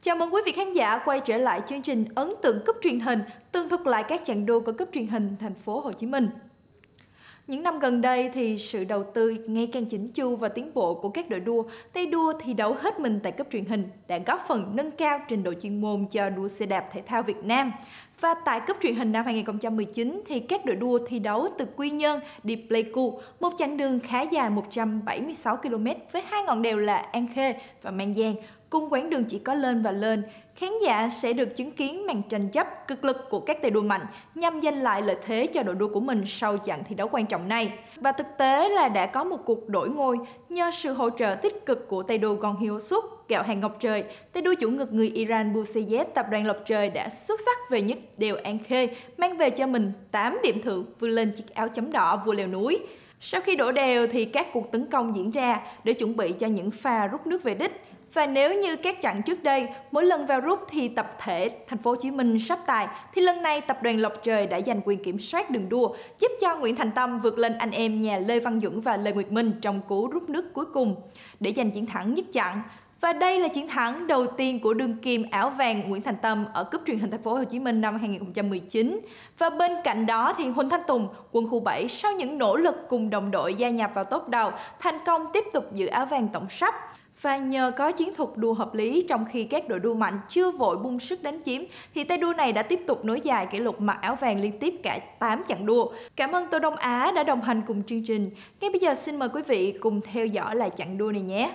Chào mừng quý vị khán giả quay trở lại chương trình Ấn tượng cúp truyền hình, tường thuật lại các chặng đua của cúp truyền hình thành phố Hồ Chí Minh. Những năm gần đây thì sự đầu tư ngày càng chỉnh chu và tiến bộ của các đội đua, tay đua thi đấu hết mình tại cúp truyền hình đã góp phần nâng cao trình độ chuyên môn cho đua xe đạp thể thao Việt Nam. Và tại cúp truyền hình năm 2019 thì các đội đua thi đấu từ Quy Nhơn đi Pleiku, một chặng đường khá dài 176 km với hai ngọn đèo là An Khê và Mang Giang. Cùng quãng đường chỉ có lên và lên, khán giả sẽ được chứng kiến màn tranh chấp cực lực của các tay đua mạnh nhằm giành lại lợi thế cho đội đua của mình sau chặng thi đấu quan trọng này. Và thực tế là đã có một cuộc đổi ngôi nhờ sự hỗ trợ tích cực của tay đua Gong Hyo Suk, Gạo Hàng Ngọc Trời. Tay đua chủ ngực người Iran Buseyed tập đoàn Lộc Trời đã xuất sắc về nhất đèo An Khê, mang về cho mình 8 điểm thưởng, vươn lên chiếc áo chấm đỏ vua leo núi. Sau khi đổ đèo thì các cuộc tấn công diễn ra để chuẩn bị cho những pha rút nước về đích. Và nếu như các chặng trước đây, mỗi lần vào rút thì tập thể Thành phố Hồ Chí Minh sắp tài, thì lần này tập đoàn Lộc Trời đã giành quyền kiểm soát đường đua, giúp cho Nguyễn Thành Tâm vượt lên anh em nhà Lê Văn Duẩn và Lê Nguyệt Minh trong cú rút nước cuối cùng để giành chiến thắng nhất chặng. Và đây là chiến thắng đầu tiên của đương kim áo vàng Nguyễn Thành Tâm ở cúp truyền hình Thành phố Hồ Chí Minh năm 2019. Và bên cạnh đó thì Huỳnh Thanh Tùng, quân khu 7 sau những nỗ lực cùng đồng đội gia nhập vào top đầu, thành công tiếp tục giữ áo vàng tổng sắp. Và nhờ có chiến thuật đua hợp lý trong khi các đội đua mạnh chưa vội bung sức đánh chiếm thì tay đua này đã tiếp tục nối dài kỷ lục mặc áo vàng liên tiếp cả 8 chặng đua. Cảm ơn Tô Đông Á đã đồng hành cùng chương trình. Ngay bây giờ xin mời quý vị cùng theo dõi lại chặng đua này nhé.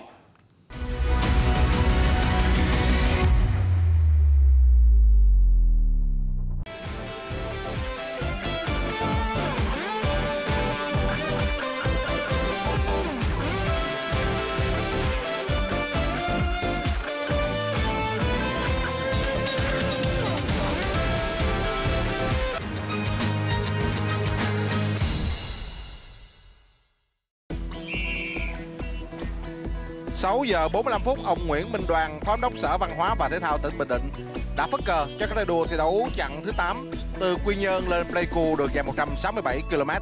Sáu giờ 45 phút, ông Nguyễn Minh Đoàn, Phó Giám đốc Sở Văn hóa và Thể thao tỉnh Bình Định đã phất cờ cho các tay đua thi đấu chặng thứ 8 từ Quy Nhơn lên Pleiku đường dài 167 km.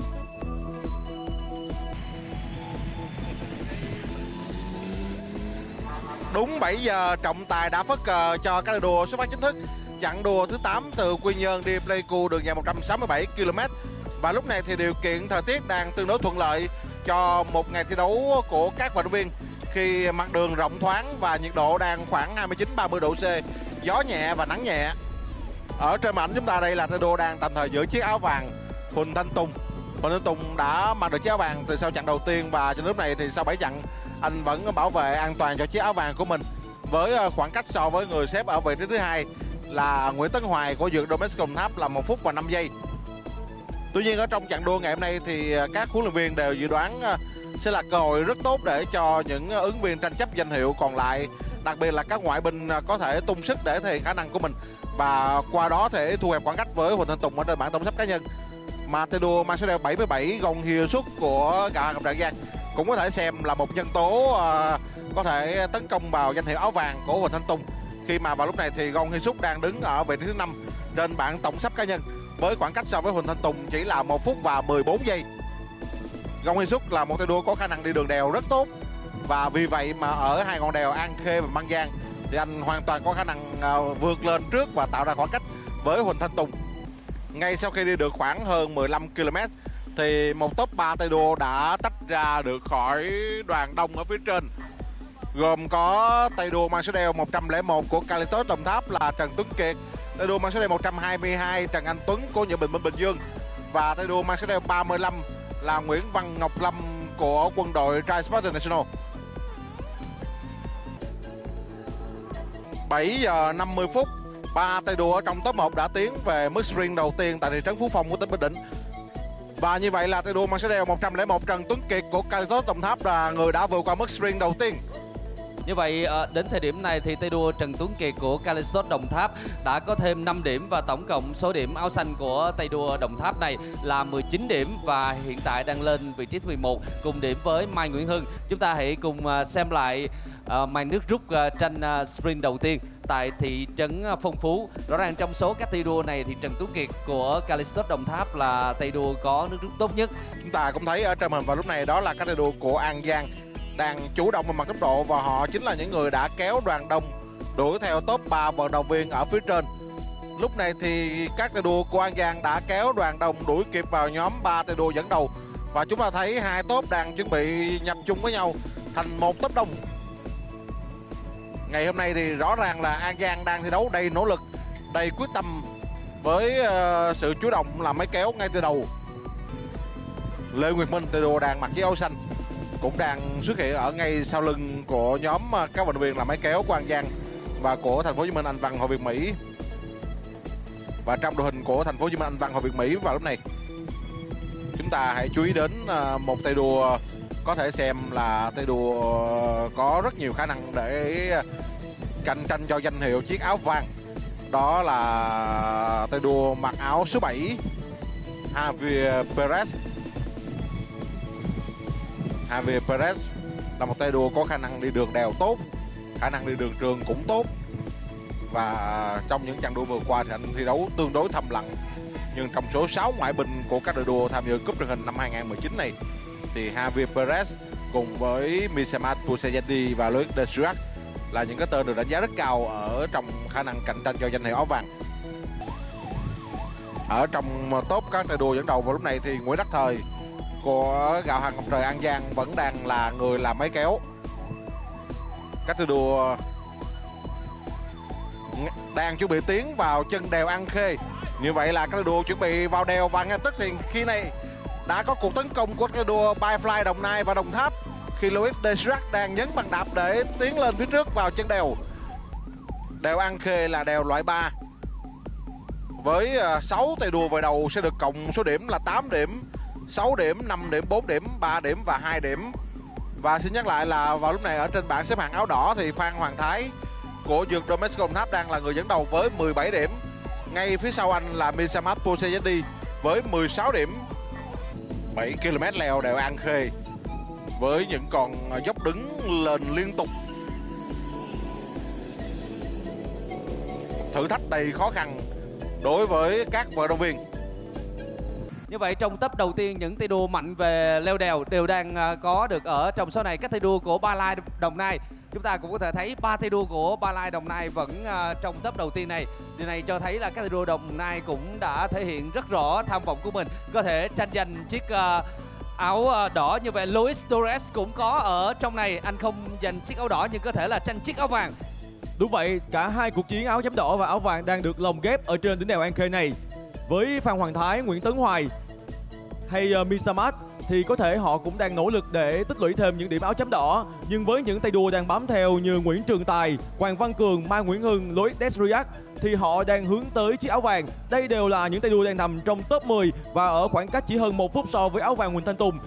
Đúng 7 giờ, trọng tài đã phất cờ cho các tay đua xuất phát chính thức chặng đua thứ 8 từ Quy Nhơn đi Pleiku đường dài 167 km. Và lúc này thì điều kiện thời tiết đang tương đối thuận lợi cho một ngày thi đấu của các vận động viên khi mặt đường rộng thoáng và nhiệt độ đang khoảng 29-30 độ C, gió nhẹ và nắng nhẹ. Ở trên màn ảnh chúng ta đây là tay đua đang tạm thời giữ chiếc áo vàng Huỳnh Thanh Tùng. Huỳnh Thanh Tùng đã mặc được chiếc áo vàng từ sau chặng đầu tiên và cho lúc này thì sau 7 chặng anh vẫn bảo vệ an toàn cho chiếc áo vàng của mình với khoảng cách so với người xếp ở vị trí thứ hai là Nguyễn Tấn Hoài của Dược Domestic Đồng Tháp là 1 phút và 5 giây. Tuy nhiên ở trong chặng đua ngày hôm nay thì các huấn luyện viên đều dự đoán sẽ là cơ hội rất tốt để cho những ứng viên tranh chấp danh hiệu còn lại, đặc biệt là các ngoại binh có thể tung sức để thể hiện khả năng của mình và qua đó thể thu hẹp khoảng cách với Huỳnh Thanh Tùng ở trên bảng tổng sắp cá nhân. Mà tay đua mang số đeo 77 Gong Hyo Suk của Gạo Hàng Ngọc Trời Giang cũng có thể xem là một nhân tố có thể tấn công vào danh hiệu áo vàng của Huỳnh Thanh Tùng, khi mà vào lúc này thì Gong Hyo Suk đang đứng ở vị trí thứ 5 trên bảng tổng sắp cá nhân với khoảng cách so với Huỳnh Thanh Tùng chỉ là 1 phút và 14 giây. Gong Hyo Suk là một tay đua có khả năng đi đường đèo rất tốt và vì vậy mà ở hai ngọn đèo An Khê và Mang Giang thì anh hoàn toàn có khả năng vượt lên trước và tạo ra khoảng cách với Huỳnh Thanh Tùng. Ngay sau khi đi được khoảng hơn 15 km thì một top 3 tay đua đã tách ra được khỏi đoàn đông ở phía trên, gồm có tay đua mang số đeo 101 của Calitos Đồng Tháp là Trần Tuấn Kiệt, tay đua mang số đeo 122 Trần Anh Tuấn của Nhật Bình Dương và tay đua mang số đeo 35 là Nguyễn Văn Ngọc Lâm của quân đội Transport International. 7 giờ 50 phút, 3 tay đua ở trong top 1 đã tiến về mức sprint đầu tiên tại thị trấn Phú Phong của tỉnh Bình Định. Và như vậy là tay đua mang số đeo 101 Trần Tuấn Kiệt của Calitos Đồng Tháp là người đã vượt qua mức sprint đầu tiên. Như vậy đến thời điểm này thì tay đua Trần Tuấn Kiệt của Calitos Đồng Tháp đã có thêm 5 điểm và tổng cộng số điểm áo xanh của tay đua Đồng Tháp này là 19 điểm và hiện tại đang lên vị trí thứ 11 cùng điểm với Mai Nguyễn Hưng. Chúng ta hãy cùng xem lại màn nước rút tranh sprint đầu tiên tại thị trấn Phong Phú. Rõ ràng trong số các tay đua này thì Trần Tuấn Kiệt của Calitos Đồng Tháp là tay đua có nước rút tốt nhất. Chúng ta cũng thấy ở trên màn vào lúc này đó là các tay đua của An Giang đang chủ động về mặt tốc độ và họ chính là những người đã kéo đoàn đông đuổi theo top 3 vận động viên ở phía trên. Lúc này thì các tay đua của An Giang đã kéo đoàn đồng đuổi kịp vào nhóm 3 tay đua dẫn đầu. Và chúng ta thấy hai top đang chuẩn bị nhập chung với nhau thành một top đông. Ngày hôm nay thì rõ ràng là An Giang đang thi đấu đầy nỗ lực, đầy quyết tâm với sự chủ động làm máy kéo ngay từ đầu. Lê Nguyệt Minh, tay đua đang mặc chiếc áo xanh, cũng đang xuất hiện ở ngay sau lưng của nhóm các vận động viên làm máy kéo của An Giang và của Thành phố Hồ Chí Minh Anh Văn Hồ Việt Mỹ. Và trong đội hình của Thành phố Hồ Chí Minh Anh Văn Hồ Việt Mỹ vào lúc này, chúng ta hãy chú ý đến một tay đua có thể xem là tay đua có rất nhiều khả năng để cạnh tranh cho danh hiệu chiếc áo vàng. Đó là tay đua mặc áo số 7, Javier Perez. Javier Perez là một tay đua có khả năng đi đường đèo tốt, khả năng đi đường trường cũng tốt. Và trong những trận đua vừa qua thì anh thi đấu tương đối thầm lặng. Nhưng trong số 6 ngoại binh của các đội đua tham dự cúp truyền hình năm 2019 này thì Javier Perez cùng với Mishamat Puseyadi và Loic Desirac là những cái tên được đánh giá rất cao ở trong khả năng cạnh tranh cho danh hiệu áo vàng. Ở trong top các tay đua dẫn đầu vào lúc này thì Nguyễn Đắc Thời của gạo hàng ngọc trời An Giang vẫn đang là người làm máy kéo. Các tay đua đang chuẩn bị tiến vào chân đèo An Khê. Như vậy là các tay đua chuẩn bị vào đèo và ngay tức thì khi này đã có cuộc tấn công của tay đua Byfly Đồng Nai và Đồng Tháp khi Loic Desirac đang nhấn bàn đạp để tiến lên phía trước vào chân đèo. Đèo An Khê là đèo loại 3 với 6 tay đua về đầu sẽ được cộng số điểm là 8 điểm, 6 điểm, 5 điểm, 4 điểm, 3 điểm và 2 điểm. Và xin nhắc lại là vào lúc này ở trên bảng xếp hạng áo đỏ thì Phan Hoàng Thái của Dược Domestic Đồng Tháp đang là người dẫn đầu với 17 điểm. Ngay phía sau anh là Mishamat Puseyadi với 16 điểm. 7 km leo đèo An Khê với những con dốc đứng lên liên tục. Thử thách đầy khó khăn đối với các vận động viên. Như vậy trong top đầu tiên, những tay đua mạnh về leo đèo đều đang có được ở trong số này. Các tay đua của Ba Lai Đồng Nai, chúng ta cũng có thể thấy 3 tay đua của Ba Lai Đồng Nai vẫn trong top đầu tiên này. Điều này cho thấy là các tay đua Đồng Nai cũng đã thể hiện rất rõ tham vọng của mình, có thể tranh giành chiếc áo đỏ. Như vậy Luis Torres cũng có ở trong này, anh không giành chiếc áo đỏ nhưng có thể là tranh chiếc áo vàng. Đúng vậy, cả hai cuộc chiến áo chấm đỏ và áo vàng đang được lồng ghép ở trên đỉnh đèo An Khê này. Với Phan Hoàng Thái, Nguyễn Tấn Hoài hay Mishamat thì có thể họ cũng đang nỗ lực để tích lũy thêm những điểm áo chấm đỏ. Nhưng với những tay đua đang bám theo như Nguyễn Trường Tài, Hoàng Văn Cường, Mai Nguyễn Hưng, Loic Desirac thì họ đang hướng tới chiếc áo vàng. Đây đều là những tay đua đang nằm trong top 10 và ở khoảng cách chỉ hơn 1 phút so với áo vàng Huỳnh Thanh Tùng.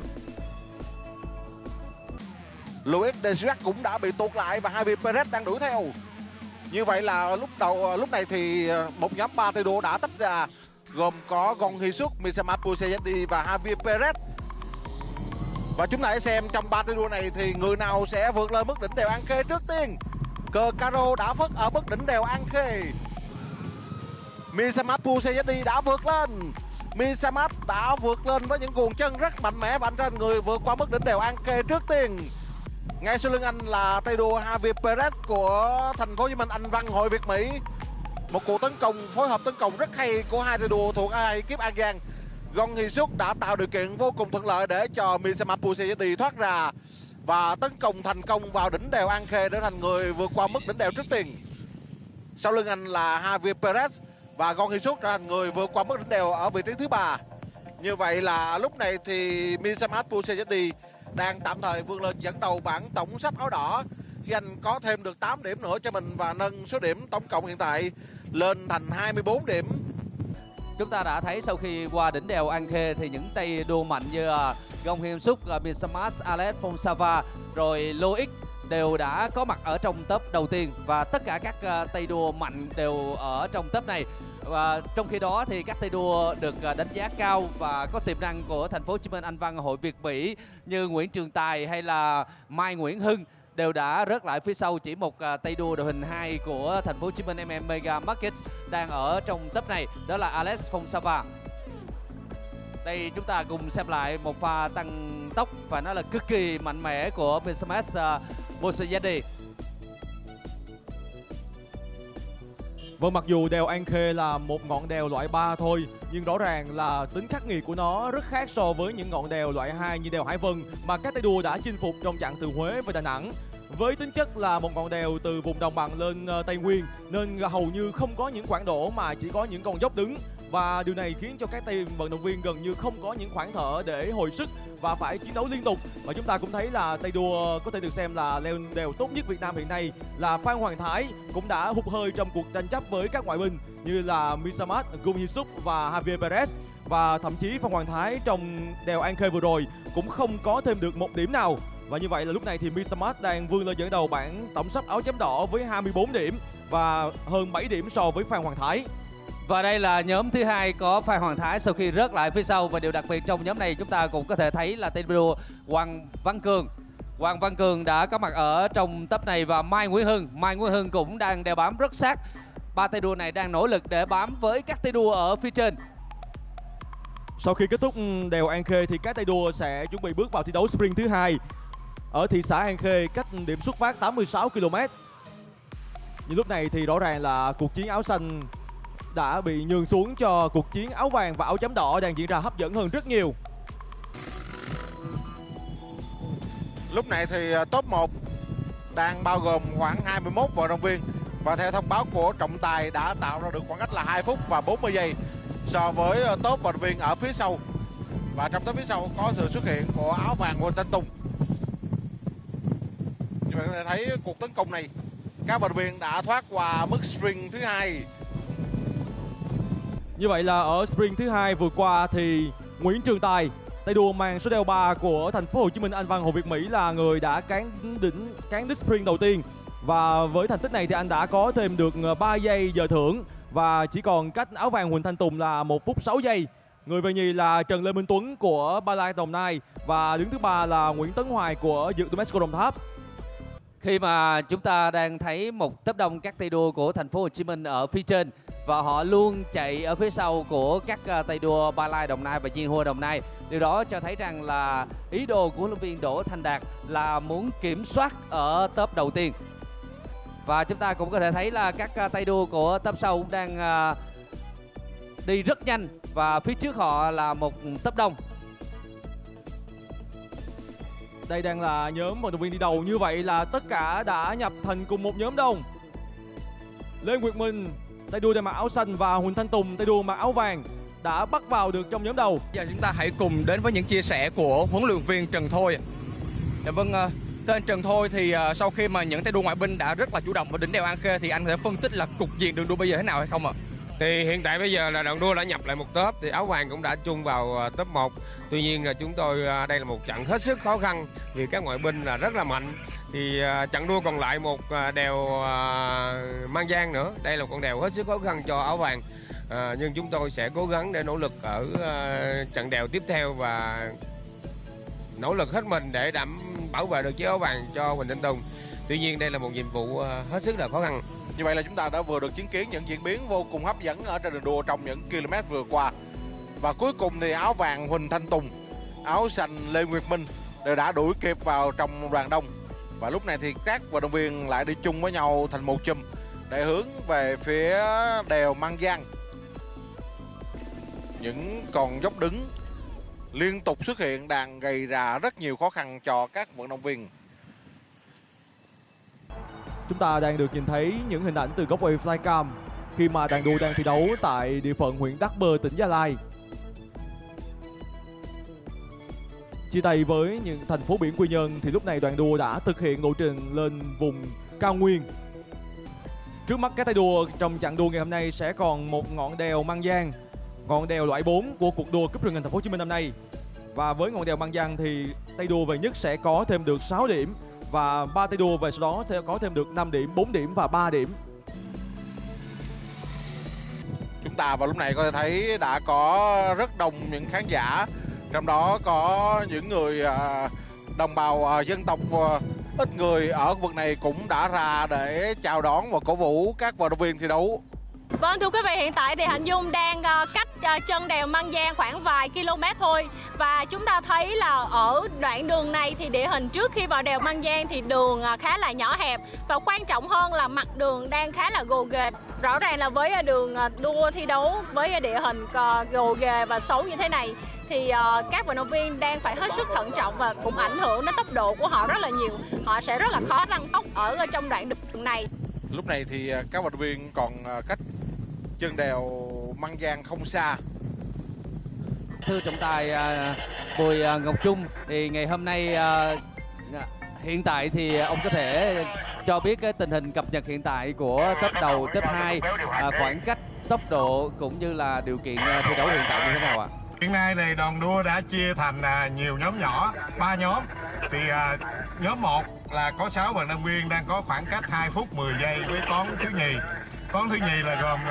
Loic Desirac cũng đã bị tuột lại và Javier Perez đang đuổi theo. Như vậy là lúc này thì một nhóm 3 tay đua đã tách ra, gồm có Gong Hee-suk, Mishamat Puseyadi và Javier Perez. Và chúng ta hãy xem trong 3 tay đua này thì người nào sẽ vượt lên mức đỉnh đèo An Khê trước tiên. Cờ caro đã phất ở mức đỉnh đèo An Khê. Mishamat Puseyadi đã vượt lên. Mishamat đã vượt lên với những guồng chân rất mạnh mẽ và anh trên người vượt qua mức đỉnh đèo An Khê trước tiên. Ngay sau lưng anh là tay đua Javier Perez của Thành phố Hồ Chí Minh Anh Văn Hội Việt Mỹ. Một cuộc tấn công, phối hợp tấn công rất hay của hai tay đua thuộc ekip An Giang. Gong Hee-suk đã tạo điều kiện vô cùng thuận lợi để cho Mishamat Puseyadi thoát ra và tấn công thành công vào đỉnh đèo An Khê để thành người vượt qua mức đỉnh đèo trước tiên. Sau lưng anh là Javier Perez và Gong Hee-suk trở thành người vượt qua mức đỉnh đèo ở vị trí thứ 3. Như vậy là lúc này thì Mishamat Puseyadi đang tạm thời vươn lên dẫn đầu bảng tổng sắp áo đỏ khi anh có thêm được 8 điểm nữa cho mình và nâng số điểm tổng cộng hiện tại lên thành 24 điểm. Chúng ta đã thấy sau khi qua đỉnh đèo An Khê thì những tay đua mạnh như Gong Hee-suk, Mishamat, Alex Fonsava rồi Loic đều đã có mặt ở trong top đầu tiên và tất cả các tay đua mạnh đều ở trong top này. Và trong khi đó thì các tay đua được đánh giá cao và có tiềm năng của Thành phố Hồ Chí Minh Anh Văn Hội Việt Mỹ như Nguyễn Trường Tài hay là Mai Nguyễn Hưng đều đã rớt lại phía sau. Chỉ một tay đua đội hình 2 của Thành phố Hồ Chí Minh Mega Markets đang ở trong top này, đó là Alex Fonsava. Đây chúng ta cùng xem lại một pha tăng tốc và nó là cực kỳ mạnh mẽ của Mishamat Puseyadi. Vâng, mặc dù đèo An Khê là một ngọn đèo loại 3 thôi, nhưng rõ ràng là tính khắc nghiệt của nó rất khác so với những ngọn đèo loại 2 như đèo Hải Vân mà các tay đua đã chinh phục trong chặng từ Huế về Đà Nẵng. Với tính chất là một ngọn đèo từ vùng đồng bằng lên Tây Nguyên nên hầu như không có những quãng đổ mà chỉ có những con dốc đứng. Và điều này khiến cho các tay vận động viên gần như không có những khoảng thở để hồi sức và phải chiến đấu liên tục. Và chúng ta cũng thấy là tay đua có thể được xem là leo đèo tốt nhất Việt Nam hiện nay là Phan Hoàng Thái cũng đã hụt hơi trong cuộc tranh chấp với các ngoại binh như là Misamat, Gung Hee-suk và Javier Perez. Và thậm chí Phan Hoàng Thái trong đèo An Khê vừa rồi cũng không có thêm được một điểm nào. Và như vậy là lúc này thì Misamat đang vươn lên dẫn đầu bảng tổng sắp áo chấm đỏ với 24 điểm và hơn 7 điểm so với Phan Hoàng Thái. Và đây là nhóm thứ hai có Phan Hoàng Thái sau khi rớt lại phía sau. Và điều đặc biệt trong nhóm này chúng ta cũng có thể thấy là tay đua Hoàng Văn Cường đã có mặt ở trong tấp này và Mai Nguyễn Hưng cũng đang đeo bám rất sát. Ba tay đua này đang nỗ lực để bám với các tay đua ở phía trên. Sau khi kết thúc đèo An Khê thì các tay đua sẽ chuẩn bị bước vào thi đấu sprint thứ hai ở thị xã An Khê, cách điểm xuất phát 86 km. Nhưng lúc này thì rõ ràng là cuộc chiến áo xanh đã bị nhường xuống cho cuộc chiến áo vàng và áo chấm đỏ đang diễn ra hấp dẫn hơn rất nhiều. Lúc này thì top 1 đang bao gồm khoảng 21 vận động viên và theo thông báo của trọng tài đã tạo ra được khoảng cách là 2 phút và 40 giây so với top vận động viên ở phía sau. Và trong top phía sau có sự xuất hiện của áo vàng Huỳnh Thanh Tùng. Như vậy có thể thấy cuộc tấn công này các vận động viên đã thoát qua mức sprint thứ hai. Như vậy là ở sprint thứ hai vừa qua thì Nguyễn Trường Tài, tay đua mang số đeo 3 của thành phố Hồ Chí Minh Anh Văn Hồ Việt Mỹ là người đã cán đích sprint đầu tiên. Và với thành tích này thì anh đã có thêm được 3 giây giờ thưởng và chỉ còn cách áo vàng Huỳnh Thanh Tùng là 1 phút 6 giây. Người về nhì là Trần Lê Minh Tuấn của Ba Lai Đồng Nai và đứng thứ ba là Nguyễn Tấn Hoài của Dược Domesco Đồng Tháp. Khi mà chúng ta đang thấy một tấp đông các tay đua của thành phố Hồ Chí Minh ở phía trên và họ luôn chạy ở phía sau của các tay đua Ba Lai Đồng Nai và Dien Hoa Đồng Nai. Điều đó cho thấy rằng là ý đồ của huấn luyện viên Đỗ Thành Đạt là muốn kiểm soát ở top đầu tiên. Và chúng ta cũng có thể thấy là các tay đua của top sau cũng đang đi rất nhanh và phía trước họ là một tấp đông. Đây đang là nhóm vận động viên đi đầu, như vậy là tất cả đã nhập thành cùng một nhóm đông. Lê Nguyệt Minh, tay đua mặc áo xanh và Huỳnh Thanh Tùng, tay đua mặc áo vàng đã bắt vào được trong nhóm đầu. Giờ chúng ta hãy cùng đến với những chia sẻ của huấn luyện viên Trần Thôi. Dạ vâng, tên Trần Thôi thì sau khi mà những tay đua ngoại binh đã rất là chủ động ở đỉnh đèo An Khê thì anh có thể phân tích là cục diện đường đua bây giờ thế nào hay không ạ? Thì hiện tại bây giờ là đoàn đua đã nhập lại một top, thì áo vàng cũng đã chung vào top 1. Tuy nhiên là chúng tôi đây là một trận hết sức khó khăn vì các ngoại binh là rất là mạnh. Thì trận đua còn lại một đèo Mang Giang nữa. Đây là một con đèo hết sức khó khăn cho áo vàng. Nhưng chúng tôi sẽ cố gắng để nỗ lực ở trận đèo tiếp theo và nỗ lực hết mình để bảo vệ được chiếc áo vàng cho Huỳnh Thanh Tùng. Tuy nhiên đây là một nhiệm vụ hết sức là khó khăn. Như vậy là chúng ta đã vừa được chứng kiến những diễn biến vô cùng hấp dẫn ở trên đường đua trong những km vừa qua. Và cuối cùng thì áo vàng Huỳnh Thanh Tùng, áo xanh Lê Nguyệt Minh đều đã đuổi kịp vào trong đoàn đông. Và lúc này thì các vận động viên lại đi chung với nhau thành một chùm để hướng về phía đèo Mang Giang. Những con dốc đứng liên tục xuất hiện đang gây ra rất nhiều khó khăn cho các vận động viên. Chúng ta đang được nhìn thấy những hình ảnh từ góc quay flycam khi mà đoàn đua đang thi đấu tại địa phận huyện Đắc Bơ, tỉnh Gia Lai. Chia tay với những thành phố biển Quy Nhơn thì lúc này đoàn đua đã thực hiện lộ trình lên vùng cao nguyên. Trước mắt các tay đua trong chặng đua ngày hôm nay sẽ còn một ngọn đèo Mang Giang, ngọn đèo loại 4 của cuộc đua cúp truyền hình thành phố Hồ Chí Minh năm nay. Và với ngọn đèo Mang Giang thì tay đua về nhất sẽ có thêm được 6 điểm và 3 tay đua về sau đó sẽ có thêm được 5 điểm, 4 điểm và 3 điểm. Chúng ta vào lúc này có thể thấy đã có rất đông những khán giả, trong đó có những người đồng bào dân tộc ít người ở khu vực này cũng đã ra để chào đón và cổ vũ các vận động viên thi đấu. Vâng, thưa quý vị, hiện tại thì Hạnh Dung đang cách chân đèo Mang Giang khoảng vài km thôi. Và chúng ta thấy là ở đoạn đường này thì địa hình trước khi vào đèo Mang Giang thì đường khá là nhỏ hẹp. Và quan trọng hơn là mặt đường đang khá là gồ ghề. Rõ ràng là với đường đua thi đấu với địa hình gồ ghề và xấu như thế này thì các vận động viên đang phải hết sức thận trọng và cũng ảnh hưởng đến tốc độ của họ rất là nhiều. Họ sẽ rất là khó tăng tốc ở trong đoạn đường này. Lúc này thì các vận động viên còn cách chân đèo Măng Giang không xa. Thưa trọng tài Bùi Ngọc Trung, thì ngày hôm nay hiện tại thì ông có thể cho biết cái tình hình cập nhật hiện tại của tốp đầu, tốp 2, khoảng cách, tốc độ cũng như là điều kiện thi đấu hiện tại như thế nào ạ? Hiện nay thì đoàn đua đã chia thành nhiều nhóm nhỏ, 3 nhóm. Thì nhóm 1 là có 6 vận động viên đang có khoảng cách 2 phút 10 giây với toán thứ nhì. Toán thứ nhì là gồm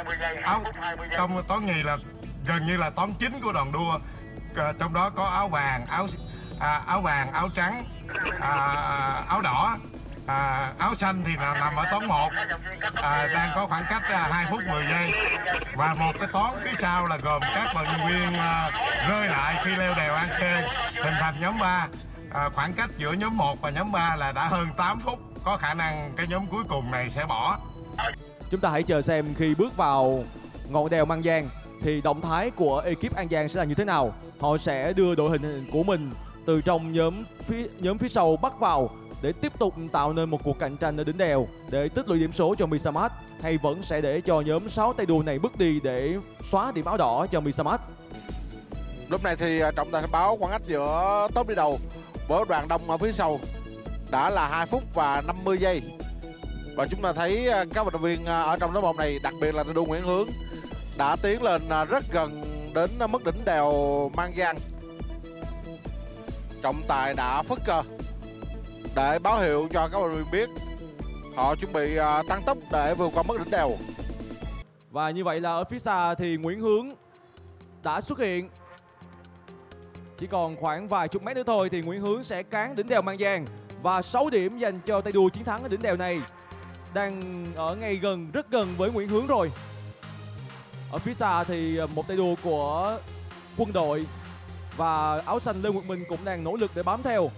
toán nhì là gần như là toán chính của đoàn đua. Trong đó có áo vàng, áo trắng, áo đỏ, áo xanh thì nằm ở toán 1, đang có khoảng cách 2 phút 10 giây. Và một cái toán phía sau là gồm các vận động viên rơi lại khi leo đèo An Khê, hình thành nhóm 3. Khoảng cách giữa nhóm 1 và nhóm 3 là đã hơn 8 phút, có khả năng cái nhóm cuối cùng này sẽ bỏ. Chúng ta hãy chờ xem khi bước vào ngọn đèo Măng Giang thì động thái của ekip An Giang sẽ là như thế nào. Họ sẽ đưa đội hình của mình từ trong nhóm phía sau bắt vào để tiếp tục tạo nên một cuộc cạnh tranh ở đỉnh đèo để tích lũy điểm số cho Misamat, hay vẫn sẽ để cho nhóm 6 tay đua này bước đi để xóa điểm áo đỏ cho Misamat. Lúc này thì trọng tài báo khoảng cách giữa tốp đi đầu với đoàn đông ở phía sau đã là 2 phút và 50 giây. Và chúng ta thấy các vận động viên ở trong top 1 này, đặc biệt là tay đua Nguyễn Hướng, đã tiến lên rất gần đến mức đỉnh đèo Mang Giang. Trọng tài đã phất cờ để báo hiệu cho các vận động viên biết họ chuẩn bị tăng tốc để vượt qua mức đỉnh đèo. Và như vậy là ở phía xa thì Nguyễn Hướng đã xuất hiện. Chỉ còn khoảng vài chục mét nữa thôi thì Nguyễn Hướng sẽ cán đỉnh đèo Mang Giang. Và 6 điểm dành cho tay đua chiến thắng ở đỉnh đèo này. Đang ở ngay rất gần với Nguyễn Hướng rồi. Ở phía xa thì một tay đua của Quân đội và áo xanh Lê Nguyệt Minh cũng đang nỗ lực để bám theo.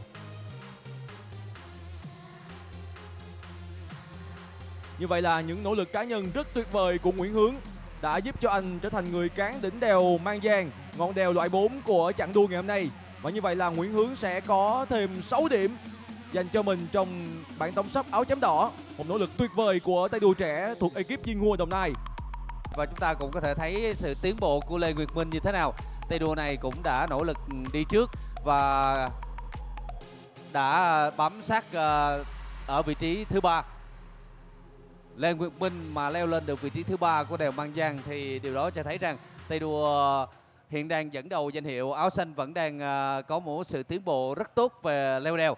Như vậy là những nỗ lực cá nhân rất tuyệt vời của Nguyễn Hướng đã giúp cho anh trở thành người cán đỉnh đèo Mang Giang, ngọn đèo loại 4 của chặng đua ngày hôm nay. Và như vậy là Nguyễn Hướng sẽ có thêm 6 điểm dành cho mình trong bảng tổng sắp áo chấm đỏ. Một nỗ lực tuyệt vời của tay đua trẻ thuộc ekip Diên Hua Đồng Nai. Và chúng ta cũng có thể thấy sự tiến bộ của Lê Nguyệt Minh như thế nào. Tay đua này cũng đã nỗ lực đi trước và đã bám sát ở vị trí thứ 3. Lê Nguyệt Minh mà leo lên được vị trí thứ 3 của đèo Mang Giang thì điều đó cho thấy rằng tay đua hiện đang dẫn đầu danh hiệu áo xanh vẫn đang có một sự tiến bộ rất tốt về leo đèo.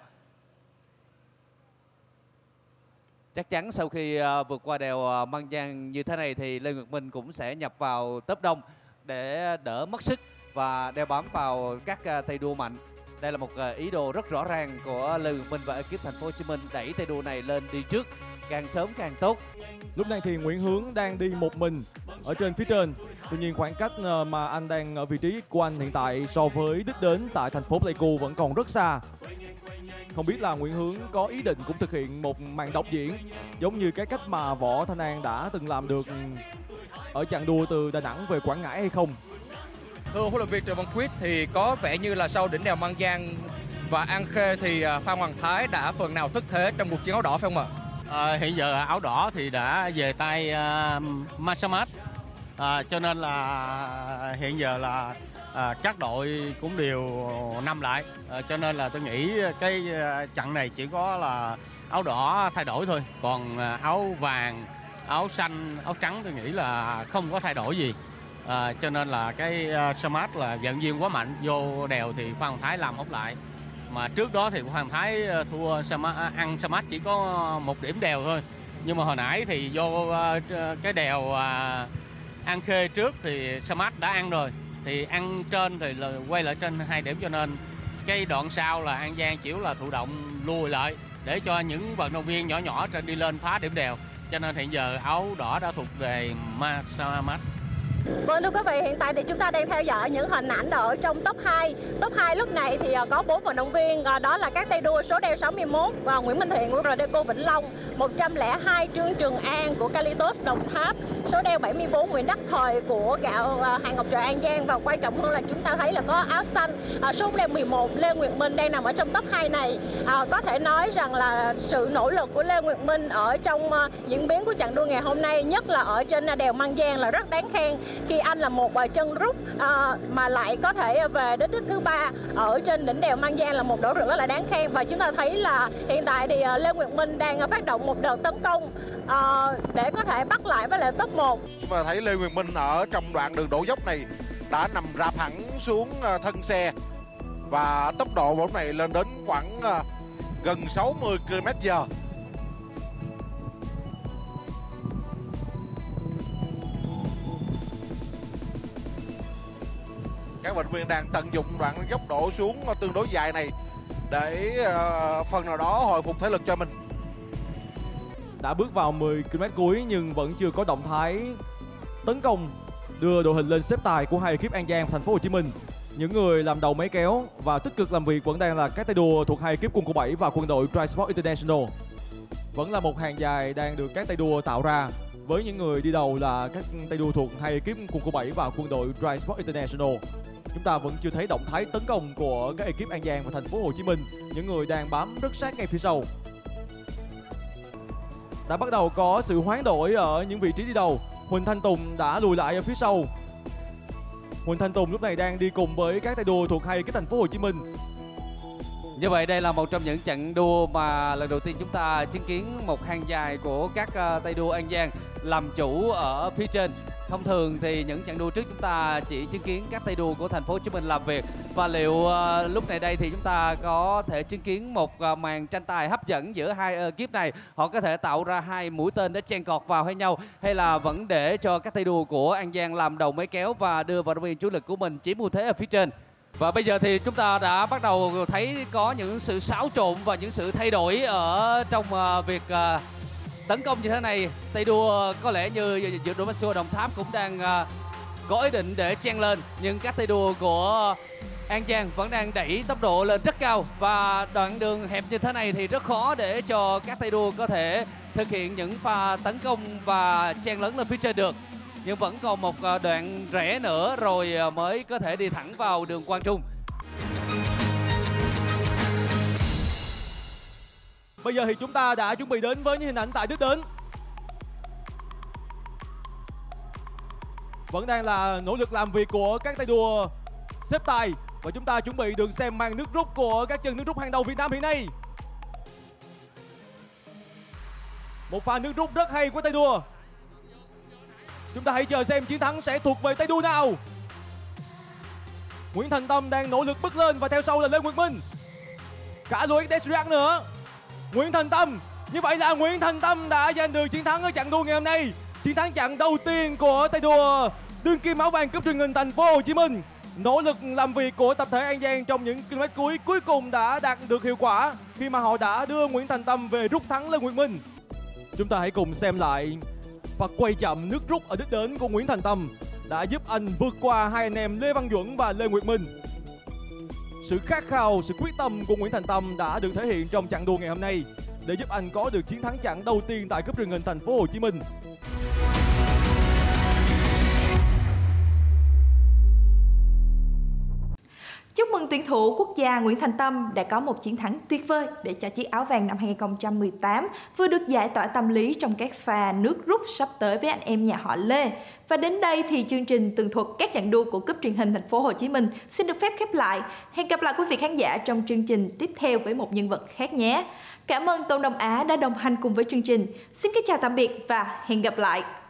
Chắc chắn sau khi vượt qua đèo Mang Giang như thế này thì Lê Nguyệt Minh cũng sẽ nhập vào tốp đông để đỡ mất sức và đeo bám vào các tay đua mạnh. Đây là một ý đồ rất rõ ràng của Lê Nguyệt Minh và ekip Thành phố Hồ Chí Minh đẩy tay đua này lên đi trước càng sớm càng tốt. Lúc này thì Nguyễn Hướng đang đi một mình ở trên phía trên. Tuy nhiên khoảng cách mà anh đang ở vị trí của anh hiện tại so với đích đến tại thành phố Pleiku vẫn còn rất xa. Không biết là Nguyễn Hướng có ý định cũng thực hiện một màn độc diễn giống như cái cách mà Võ Thanh An đã từng làm được ở chặng đua từ Đà Nẵng về Quảng Ngãi hay không? Thưa huấn luyện viên Trần Văn Quyết, thì có vẻ như là sau đỉnh đèo Mang Giang và An Khê thì Phan Hoàng Thái đã phần nào thất thế trong cuộc chiến áo đỏ phải không ạ? Hiện giờ áo đỏ thì đã về tay Masamat, cho nên là hiện giờ là các đội cũng đều nằm lại, cho nên là tôi nghĩ cái chặng này chỉ có là áo đỏ thay đổi thôi, còn áo vàng, áo xanh, áo trắng tôi nghĩ là không có thay đổi gì. Cho nên là cái Samat là vận duyên quá mạnh, vô đèo thì Phan Hoàng Thái làm hốc lại. Mà trước đó thì Phan Hoàng Thái thua Samat chỉ có 1 điểm đèo thôi. Nhưng mà hồi nãy thì vô cái đèo An Khê trước thì Samat đã ăn rồi. Thì ăn trên thì là quay lại trên 2 điểm, cho nên cái đoạn sau là An Giang chỉ là thụ động lùi lại để cho những vận động viên nhỏ nhỏ trên đi lên phá điểm đèo. Cho nên hiện giờ áo đỏ đã thuộc về Masamat. Vâng thưa quý vị, hiện tại thì chúng ta đang theo dõi những hình ảnh ở trong top 2. Top 2 lúc này thì có 4 vận động viên, đó là các tay đua số đeo 61 và Nguyễn Minh Thiện của Rdeco Vĩnh Long, 102 Trương Trường An của Calitos Đồng Tháp, số đeo 74 Nguyễn Đắc Thời của gạo Hàng Ngọc Trời An Giang, và quan trọng hơn là chúng ta thấy là có áo xanh số đeo 11 Lê Nguyệt Minh đang nằm ở trong top 2 này. Có thể nói rằng là sự nỗ lực của Lê Nguyệt Minh ở trong diễn biến của chặng đua ngày hôm nay, nhất là ở trên đèo Măng Giang, là rất đáng khen, khi anh là một chân rút mà lại có thể về đến đích thứ 3 ở trên đỉnh đèo Măng Giang là một nỗ lực rất là đáng khen. Và chúng ta thấy là hiện tại thì Lê Nguyệt Minh đang phát động một đợt tấn công để có thể bắt lại với lại top 1. Chúng ta thấy Lê Nguyệt Minh ở trong đoạn đường đổ dốc này đã nằm rạp hẳn xuống thân xe và tốc độ lúc này lên đến khoảng gần 60 km/h. Các vận động viên đang tận dụng đoạn dốc đổ xuống tương đối dài này để phần nào đó hồi phục thể lực cho mình. Đã bước vào 10 km cuối nhưng vẫn chưa có động thái tấn công đưa đội hình lên xếp tài của hai ekip An Giang và Thành phố Hồ Chí Minh. Những người làm đầu máy kéo và tích cực làm việc vẫn đang là các tay đua thuộc hai ekip Quân khu 7 và quân đội Transport International. Vẫn là một hàng dài đang được các tay đua tạo ra, với những người đi đầu là các tay đua thuộc hai ekip Quân khu 7 và quân đội Transport International. Chúng ta vẫn chưa thấy động thái tấn công của các ekip An Giang và Thành phố Hồ Chí Minh, những người đang bám rất sát ngay phía sau. Đã bắt đầu có sự hoán đổi ở những vị trí đi đầu. Huỳnh Thanh Tùng đã lùi lại ở phía sau. Huỳnh Thanh Tùng lúc này đang đi cùng với các tay đua thuộc hai ekip Thành phố Hồ Chí Minh. Như vậy đây là một trong những trận đua mà lần đầu tiên chúng ta chứng kiến một hàng dài của các tay đua An Giang làm chủ ở phía trên. Thông thường thì những trận đua trước chúng ta chỉ chứng kiến các tay đua của Thành phố Hồ Chí Minh làm việc. Và liệu lúc này đây thì chúng ta có thể chứng kiến một màn tranh tài hấp dẫn giữa hai ekip này, họ có thể tạo ra hai mũi tên để chen cọt vào hay nhau, hay là vẫn để cho các tay đua của An Giang làm đầu máy kéo và đưa vận động viên chủ lực của mình chiếm ưu thế ở phía trên. Và bây giờ thì chúng ta đã bắt đầu thấy có những sự xáo trộn và những sự thay đổi ở trong việc tấn công như thế này. Tay đua có lẽ như giữa đội Maxua Đồng Tháp cũng đang có ý định để chen lên, nhưng các tay đua của An Giang vẫn đang đẩy tốc độ lên rất cao, và đoạn đường hẹp như thế này thì rất khó để cho các tay đua có thể thực hiện những pha tấn công và chen lấn lên phía trên được. Nhưng vẫn còn một đoạn rẽ nữa rồi mới có thể đi thẳng vào đường Quang Trung. Bây giờ thì chúng ta đã chuẩn bị đến với những hình ảnh tại đích đến. Vẫn đang là nỗ lực làm việc của các tay đua xếp tài, và chúng ta chuẩn bị được xem màn nước rút của các chân nước rút hàng đầu Việt Nam hiện nay. Một pha nước rút rất hay của tay đua. Chúng ta hãy chờ xem chiến thắng sẽ thuộc về tay đua nào. Nguyễn Thành Tâm đang nỗ lực bước lên và theo sau là Lê Nguyệt Minh. Cả Luis Desrian nữa. Nguyễn Thành Tâm. Như vậy là Nguyễn Thành Tâm đã giành được chiến thắng ở chặng đua ngày hôm nay. Chiến thắng chặng đầu tiên của tay đua đương kim áo vàng cúp truyền hình Thành phố Hồ Chí Minh. Nỗ lực làm việc của tập thể An Giang trong những km cuối cùng đã đạt được hiệu quả khi mà họ đã đưa Nguyễn Thành Tâm về rút thắng Lê Nguyệt Minh. Chúng ta hãy cùng xem lại pha quay chậm nước rút ở đích đến của Nguyễn Thành Tâm đã giúp anh vượt qua hai anh em Lê Văn Duẩn và Lê Nguyệt Minh. Sự khát khao, sự quyết tâm của Nguyễn Thành Tâm đã được thể hiện trong chặng đua ngày hôm nay để giúp anh có được chiến thắng chặng đầu tiên tại cúp truyền hình Thành phố Hồ Chí Minh. Chúc mừng tuyển thủ quốc gia Nguyễn Thành Tâm đã có một chiến thắng tuyệt vời để cho chiếc áo vàng năm 2018 vừa được giải tỏa tâm lý trong các pha nước rút sắp tới với anh em nhà họ Lê. Và đến đây thì chương trình tường thuật các chặng đua của cúp truyền hình Thành phố Hồ Chí Minh xin được phép khép lại. Hẹn gặp lại quý vị khán giả trong chương trình tiếp theo với một nhân vật khác nhé. Cảm ơn Tôn Đông Á đã đồng hành cùng với chương trình. Xin kính chào tạm biệt và hẹn gặp lại.